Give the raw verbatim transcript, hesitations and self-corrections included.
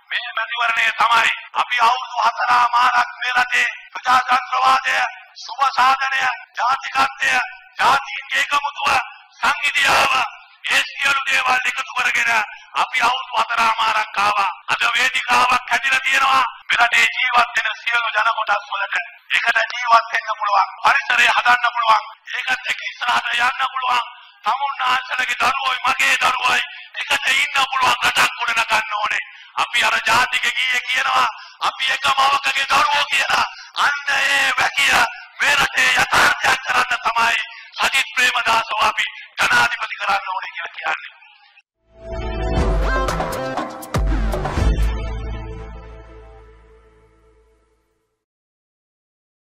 මේ මැතිවරණය තමයි අපි අවුරුදු හතරමාරක් මේ රටේ ප්‍රජාතන්ත්‍රවාදය, සුබ සාධනය, ජාතිකත්වය, ජාතීන්ගේ එකමුතුව, සංහිඳියාව ඒ සියලු දේවල් එකතු කරගෙන අපි අවුරුදු හතරමාරක් ආවා. අද වේදිකාවක් හැදිලා තියෙනවා මේ රටේ ජීවත් වෙන සියලු ජන කොටස් වලට. ඒකට ජීවත් වෙන්න පුළුවන්, පරිසරය හදන්න පුළුවන්, ඒකත් එක්ක ඉස්සරහට යන්න පුළුවන්. තමුන්නාන්සලගේ දරුවෝයි මගේ දරුවෝයි එකට ඉන්න පුළුවන් රටක් ගොඩ නගන්න ඕනේ. අපි අර ජාතික ගීයේ කියනවා අපි එකම අවකගේ දරුවෝ කියලා. අන්න ඒ වැකිය මේ රටේ යථාර්ථයක් කරන්න තමයි සජිත් ප්‍රේමදාසව අපි ජනාධිපති කරන්න ඕනේ කියලා කියන්නේ.